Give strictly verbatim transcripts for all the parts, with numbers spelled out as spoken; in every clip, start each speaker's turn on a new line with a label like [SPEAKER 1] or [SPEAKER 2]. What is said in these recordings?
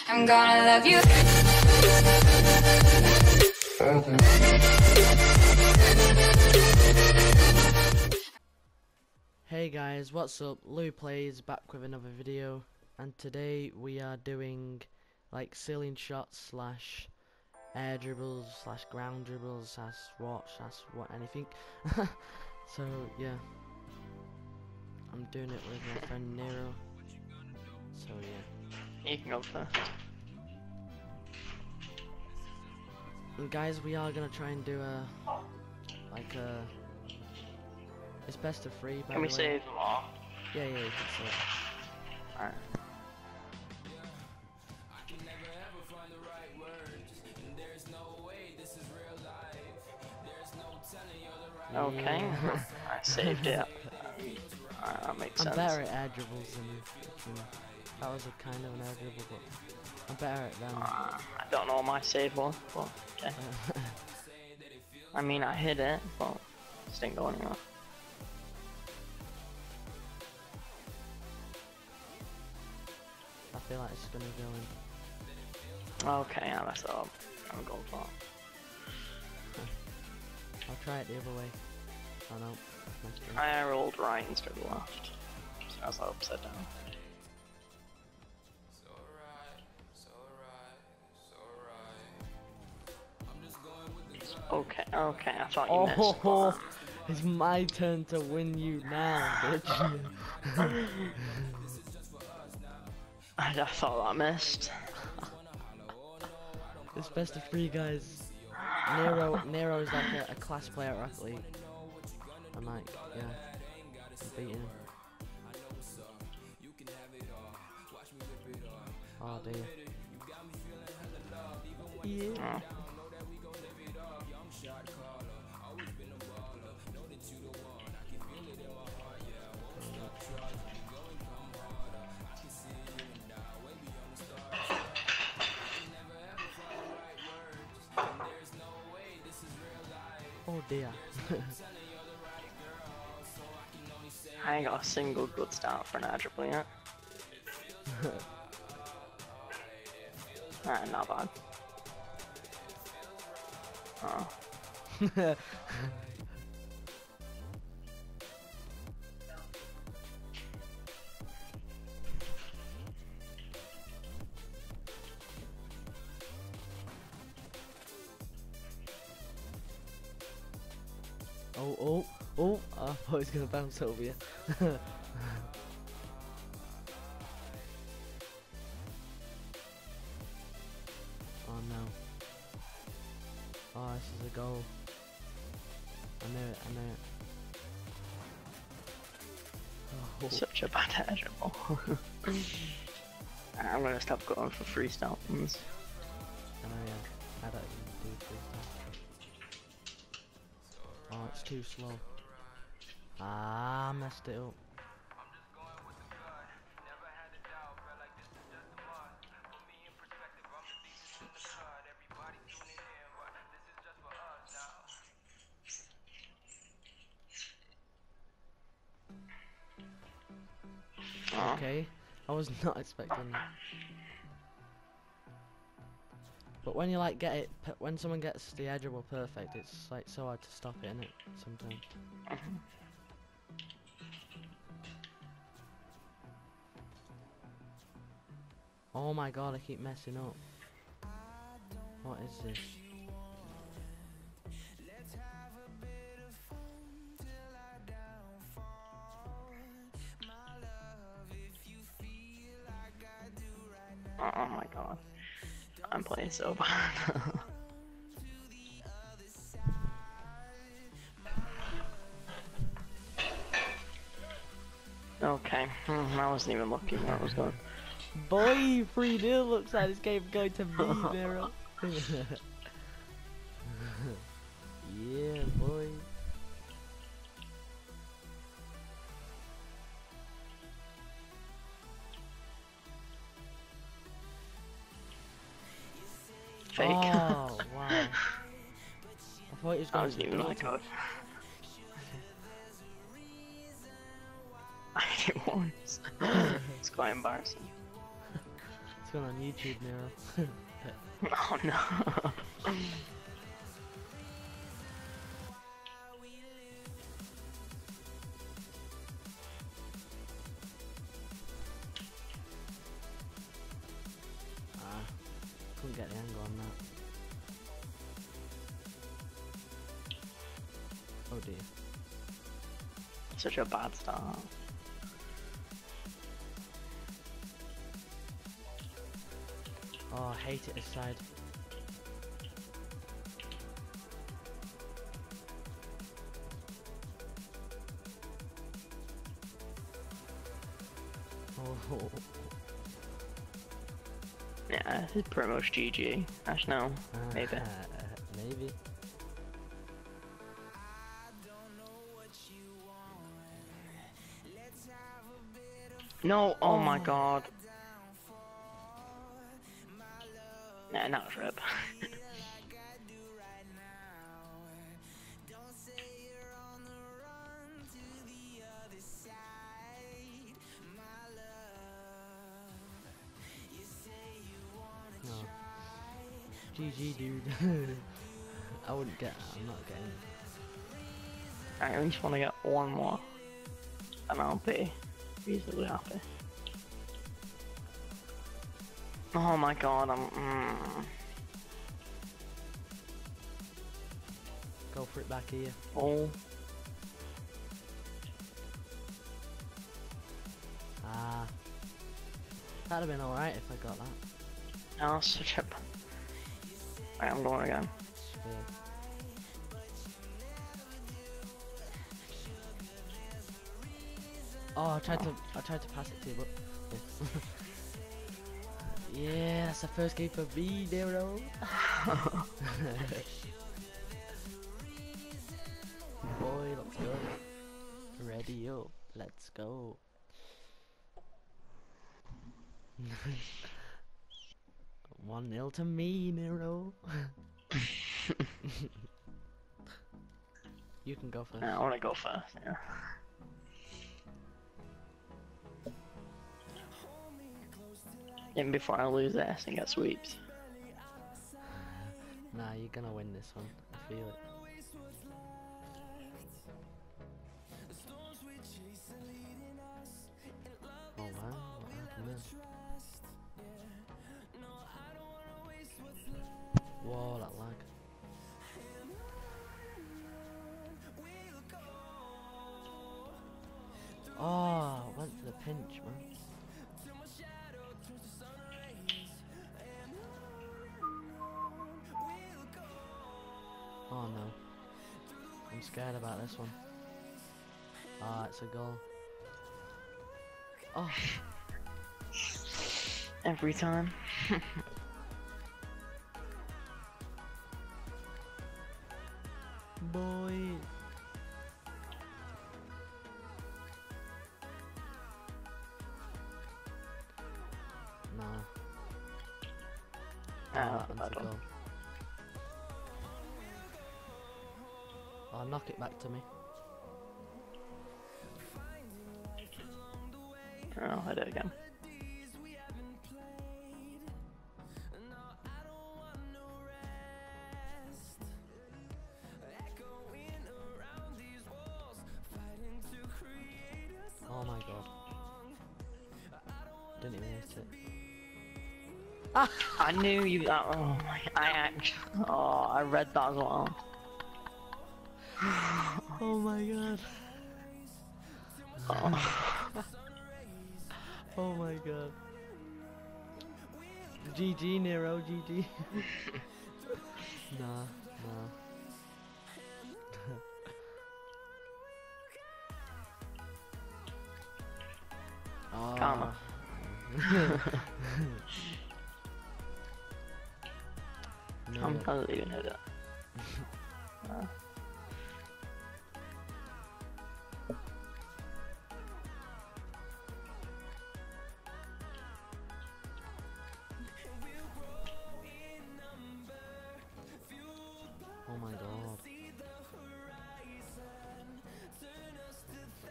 [SPEAKER 1] I'm gonna love you.
[SPEAKER 2] Hey guys, what's up? Lou Plays back with another video, and today we are doing like ceiling shots slash air dribbles slash ground dribbles slash what slash what anything. So yeah, I'm doing it with my friend Nero. So yeah,
[SPEAKER 3] You can go first.
[SPEAKER 2] and guys, we are gonna try and do a like a it's best of three. By
[SPEAKER 3] Can we
[SPEAKER 2] the way.
[SPEAKER 3] save them all?
[SPEAKER 2] Yeah, yeah, you can say.
[SPEAKER 3] Alright. Okay,
[SPEAKER 2] Yeah.
[SPEAKER 3] I saved it. Alright, that makes
[SPEAKER 2] I'm
[SPEAKER 3] sense.
[SPEAKER 2] better at air dribbles than you. you know. That was a kind of an air dribble, but I'm better at them.
[SPEAKER 3] Uh, I don't know what my save was, but okay. I mean, I hit it, but it just didn't go anywhere.
[SPEAKER 2] I feel like it's gonna go in.
[SPEAKER 3] Okay, yeah, that's up. I'm going for it.
[SPEAKER 2] I'll try it the other way. Oh no, that's my
[SPEAKER 3] I rolled right instead of left. So that's upside down. Okay, okay, I thought you
[SPEAKER 2] Oh,
[SPEAKER 3] missed.
[SPEAKER 2] ho, ho.
[SPEAKER 3] but-
[SPEAKER 2] It's my turn to win you now, bitch.
[SPEAKER 3] I, I thought I missed.
[SPEAKER 2] It's best of three, guys. Nero, Nero is like a, a class player at Rocket League. I'm like, yeah, I'm beating him. Oh dear. Yeah.
[SPEAKER 3] Oh.
[SPEAKER 2] Oh dear.
[SPEAKER 3] I ain't got a single good start for an air dribble yet. Alright, not bad. Oh.
[SPEAKER 2] Oh, oh, oh, I thought he was gonna bounce over you. Oh no. Oh, this is a goal. I know it, I know it. Oh,
[SPEAKER 3] Such a bad air dribble. I'm gonna stop going for freestyle ones.
[SPEAKER 2] I know, yeah. I don't even do freestyle. Oh, it's too slow. Ah, messed it up.
[SPEAKER 3] Oh.
[SPEAKER 2] Okay, I was not expecting that. But when you like get it, p when someone gets the air dribble perfect, it's like so hard to stop it, isn't it? Sometimes.
[SPEAKER 3] Mhm.
[SPEAKER 2] Oh my god, I keep messing up. What is this?
[SPEAKER 3] Oh, oh my god. I'm playing so bad. Okay, hmm, I wasn't even looking where it was going.
[SPEAKER 2] Boy, three nil looks like this game going to me, Nero. Yeah, boy.
[SPEAKER 3] Fake.
[SPEAKER 2] Oh, wow. I thought it was
[SPEAKER 3] I
[SPEAKER 2] going
[SPEAKER 3] wasn't
[SPEAKER 2] to
[SPEAKER 3] even
[SPEAKER 2] be
[SPEAKER 3] like good. I hit it once. It's quite embarrassing.
[SPEAKER 2] It's going on YouTube, Nero.
[SPEAKER 3] Oh no.
[SPEAKER 2] Ah, couldn't get the angle on that. Oh dear.
[SPEAKER 3] Such a bad start.
[SPEAKER 2] Oh, I hate it this side. Oh.
[SPEAKER 3] Yeah, it's pretty much G G. Actually, no, maybe.
[SPEAKER 2] Maybe.
[SPEAKER 3] No, oh,
[SPEAKER 2] Oh.
[SPEAKER 3] my god. Nah, not a rip.
[SPEAKER 2] No. G G, dude. I wouldn't get that. I'm not getting it.
[SPEAKER 3] I at least want to get one more, and I'll be reasonably happy. Oh my god, I'm. Mm.
[SPEAKER 2] Go for it back here.
[SPEAKER 3] Oh.
[SPEAKER 2] Ah. That'd have been alright if I got that.
[SPEAKER 3] Oh, such a. Right, I'm going again.
[SPEAKER 2] Sphere. Oh, I tried to, I tried to pass it to you, but yeah. Yeah, that's the first game for me, Nero. Boy, let's go. Ready up, let's go. One nil to me, Nero. You can go first.
[SPEAKER 3] Yeah, I want to go first. Yeah. Even before I lose this and get sweeps.
[SPEAKER 2] Nah, you're gonna win this one. I feel it. Oh wow, what happened there? Whoa, that lag. Oh, I went for the pinch, man. Oh no. I'm scared about this one. Ah, it's a goal. Oh.
[SPEAKER 3] Every time.
[SPEAKER 2] Boy. Nah.
[SPEAKER 3] Ah,
[SPEAKER 2] Oh, that
[SPEAKER 3] bad
[SPEAKER 2] one's a
[SPEAKER 3] one.
[SPEAKER 2] goal. Oh, knock it back to me.
[SPEAKER 3] I'll hit it again.
[SPEAKER 2] Oh my god. Didn't even hit it. Ah!
[SPEAKER 3] I knew you. Uh, oh my! I actually. Oh, I read that as well.
[SPEAKER 2] Oh my god.
[SPEAKER 3] Oh.
[SPEAKER 2] Oh my god. G G, Nero, G G. Nah, nah. Oh.
[SPEAKER 3] Karma.
[SPEAKER 2] No.
[SPEAKER 3] I'm probably gonna hit it. Uh.
[SPEAKER 2] Oh my god.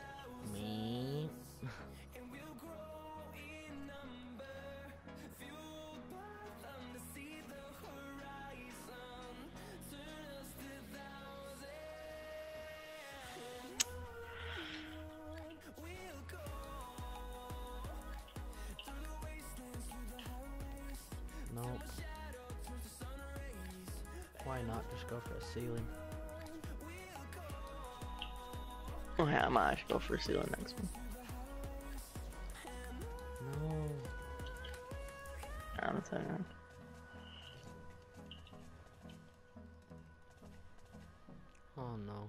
[SPEAKER 2] Me. why not? Just go for a ceiling.
[SPEAKER 3] Oh yeah, I might actually go for a ceiling next one.
[SPEAKER 2] No.
[SPEAKER 3] I'm telling
[SPEAKER 2] Oh no.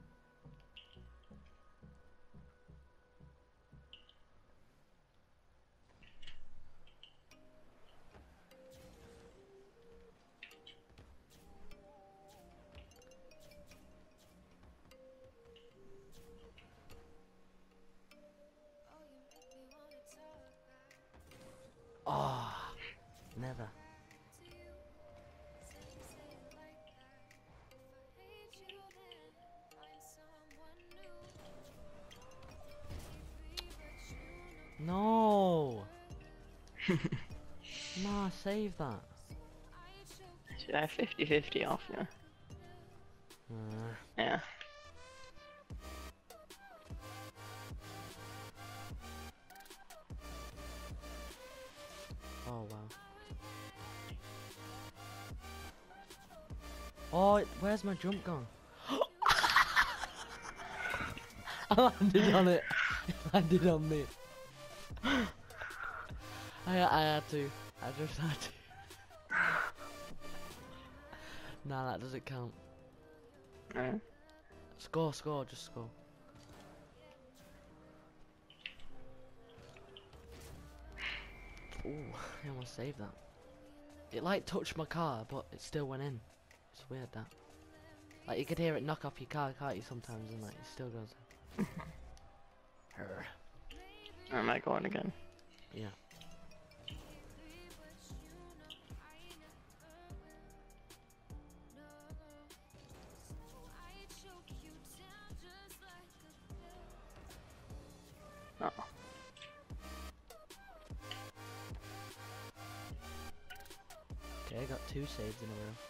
[SPEAKER 2] Oh, never. No. Nah, save that.
[SPEAKER 3] Should I have fifty fifty off, yeah?
[SPEAKER 2] Uh,
[SPEAKER 3] Yeah.
[SPEAKER 2] oh wow. Oh, it- where's my jump gone? I landed on it. It landed on me. I I had to. I just had to. Nah, that doesn't count.
[SPEAKER 3] Yeah.
[SPEAKER 2] Score, score, just score. Ooh, I almost saved that. It like touched my car, but it still went in. It's weird that. Like you could hear it knock off your car, can't you? Sometimes, and like it still goes. Her.
[SPEAKER 3] I might go on again.
[SPEAKER 2] Yeah.
[SPEAKER 3] Oh.
[SPEAKER 2] Okay, I got two saves in a row.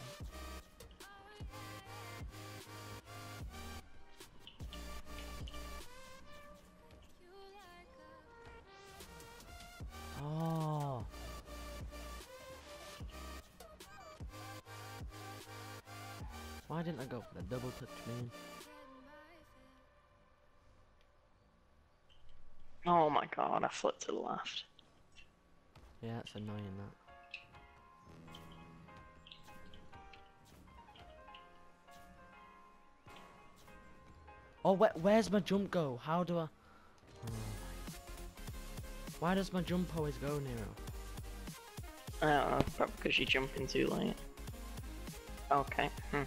[SPEAKER 2] Oh. Why didn't I go for the double touch, man?
[SPEAKER 3] Oh my god, I flipped to the left.
[SPEAKER 2] Yeah, it's annoying that. Oh, wh where's my jump go? How do I? Oh. Why does my jump always go, Nero?
[SPEAKER 3] I don't know, probably because you're jumping too late. Okay. Hmm.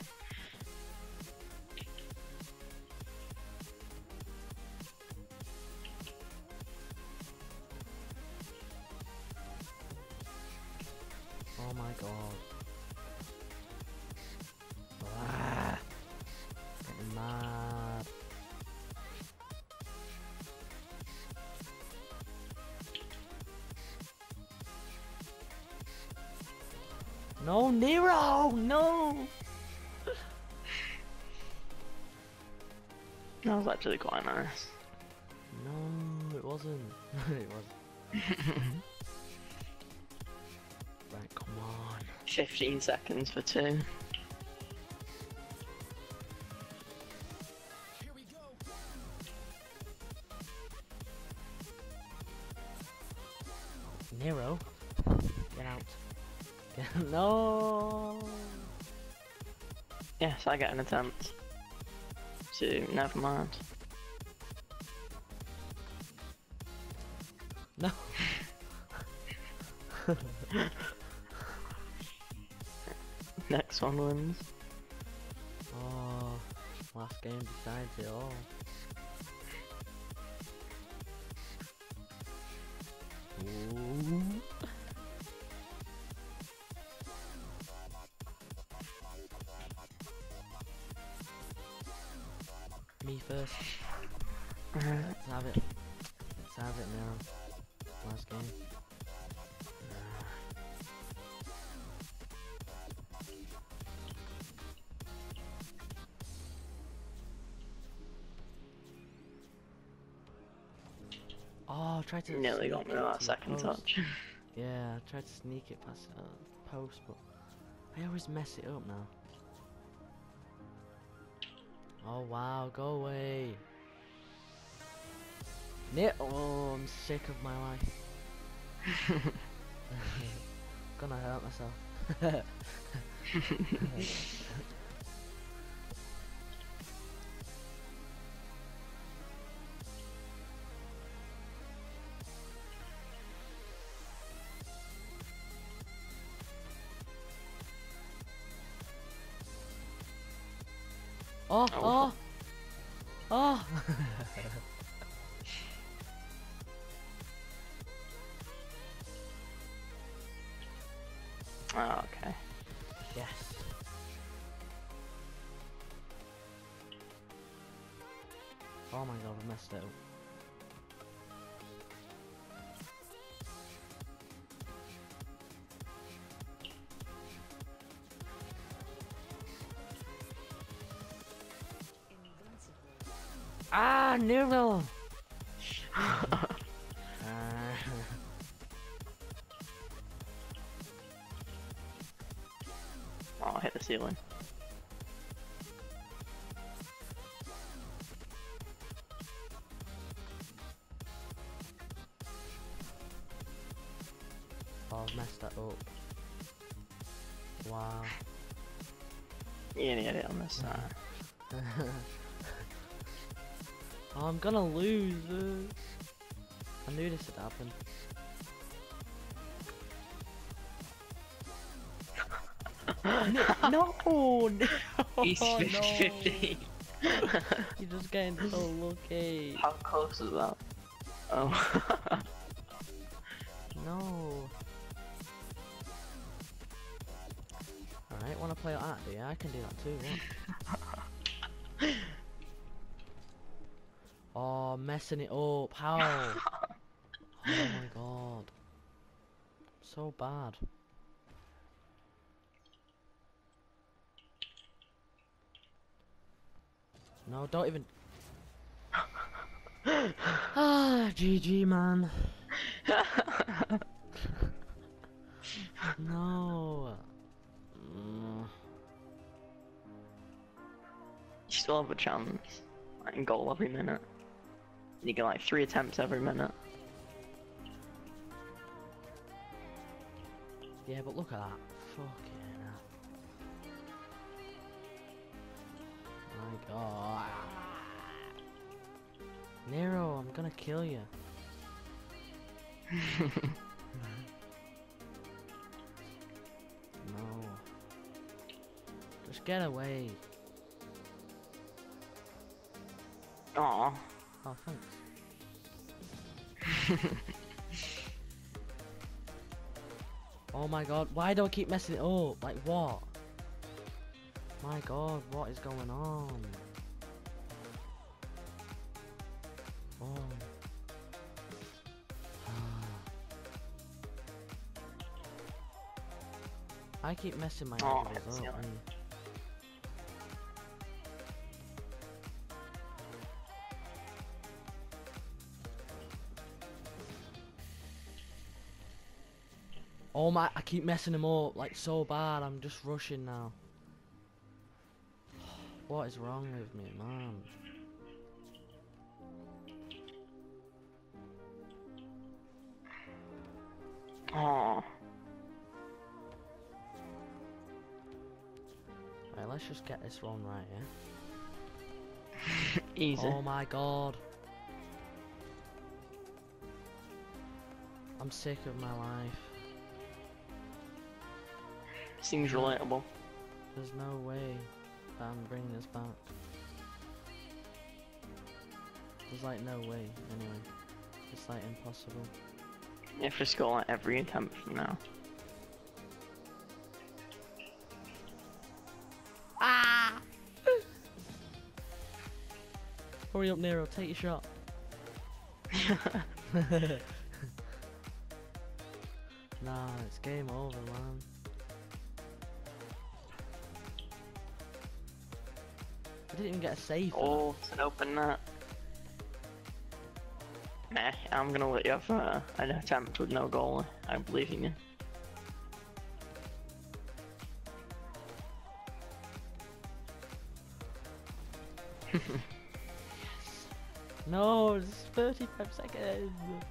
[SPEAKER 2] Oh my god. Ah, getting mad. No, Nero! No!
[SPEAKER 3] That was actually quite nice.
[SPEAKER 2] No, it wasn't. It wasn't. Right, come on.
[SPEAKER 3] fifteen seconds for two.
[SPEAKER 2] Nero, get out. Get no.
[SPEAKER 3] Yes, I get an attempt. To never mind.
[SPEAKER 2] No.
[SPEAKER 3] Next one wins.
[SPEAKER 2] Oh, last game decides it all. Ooh. Me first.
[SPEAKER 3] Alright.
[SPEAKER 2] Let's have it. Let's have it now. Last game. Oh, I tried to
[SPEAKER 3] Nearly got
[SPEAKER 2] sneak
[SPEAKER 3] me
[SPEAKER 2] it
[SPEAKER 3] that
[SPEAKER 2] to
[SPEAKER 3] second
[SPEAKER 2] post.
[SPEAKER 3] touch.
[SPEAKER 2] Yeah, I tried to sneak it past uh, post, but I always mess it up now. Oh wow, go away. Ne oh, I'm sick of my life. Gonna hurt myself. Oh, oh, oh.
[SPEAKER 3] Oh, okay.
[SPEAKER 2] Yes. Oh my god, I messed it up. Ah, Nero! uh,
[SPEAKER 3] Oh, I hit the ceiling.
[SPEAKER 2] oh, I've messed that up. Wow.
[SPEAKER 3] Yeah, yeah, yeah, on this side.
[SPEAKER 2] Oh, I'm gonna lose. Uh. I knew this would happen. no, no, no,
[SPEAKER 3] He's fifty fifty.
[SPEAKER 2] You're just getting so lucky.
[SPEAKER 3] How close is that? Oh.
[SPEAKER 2] No. Alright, wanna play like that? Yeah, I can do that too. What? Oh, messing it up. How? Oh my god. So bad. No, don't even. Ah, G G, man. No. Mm.
[SPEAKER 3] You still have a chance. Like, in goal every minute. You get like three attempts every minute.
[SPEAKER 2] Yeah, but look at that. Fucking hell. My god. Nero, I'm gonna kill you. No. Just get away.
[SPEAKER 3] Aww.
[SPEAKER 2] Oh, thanks. Oh my god, why do I keep messing it up? Like what? My god, what is going on? Oh. I keep messing my
[SPEAKER 3] Oh,
[SPEAKER 2] angles
[SPEAKER 3] it's
[SPEAKER 2] up.
[SPEAKER 3] yellow.
[SPEAKER 2] and- Oh my, I keep messing him up like so bad. I'm just rushing now. What is wrong with me, man?
[SPEAKER 3] Aww.
[SPEAKER 2] Right, let's just get this one right, yeah?
[SPEAKER 3] Easy.
[SPEAKER 2] Oh my god. I'm sick of my life.
[SPEAKER 3] Seems relatable.
[SPEAKER 2] There's no way that I'm bringing this back. There's like no way, anyway. It's like impossible.
[SPEAKER 3] You have to score like every attempt from now.
[SPEAKER 2] Ah! Hurry up, Nero, take your shot. Nah, it's game over, man. I didn't even get a save. for
[SPEAKER 3] Oh, it's an open net. Nah, I'm gonna let you have uh, an attempt with no goal. I believe in you.
[SPEAKER 2] No, it's thirty-five seconds.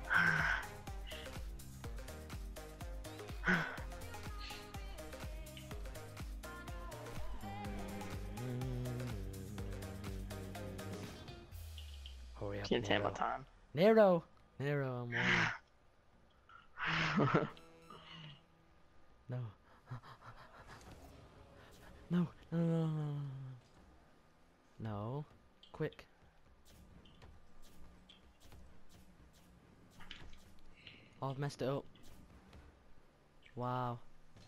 [SPEAKER 2] Hurry up,
[SPEAKER 3] Can't take my
[SPEAKER 2] Nero.
[SPEAKER 3] time.
[SPEAKER 2] Nero! Nero, I'm warning. No. No, no, no, no, no. No. Quick. Oh, I've messed it up. Wow.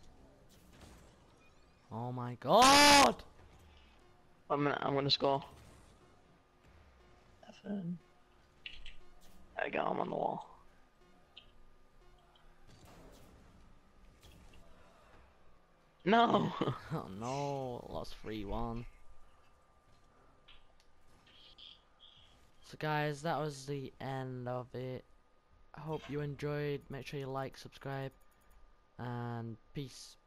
[SPEAKER 2] Oh my god!
[SPEAKER 3] I'm gonna, I'm gonna score. F N. There we go, I'm on the wall. No!
[SPEAKER 2] Oh no, lost three one. So guys, that was the end of it. I hope you enjoyed. Make sure you like, subscribe, and peace.